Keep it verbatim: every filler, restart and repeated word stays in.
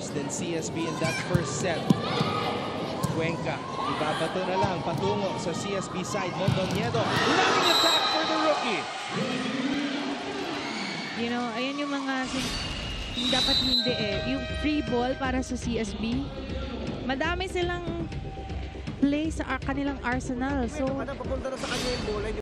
worse than C S B in that first set. Cuenca, ibabato na lang patungo sa C S B side. Mondoñedo, running attack for the rookie. You know, ayan yung mga yung dapat hindi eh. Yung free ball para sa C S B. Madami silang play sa kanilang arsenal. So, papunta na sa kanya yung bola.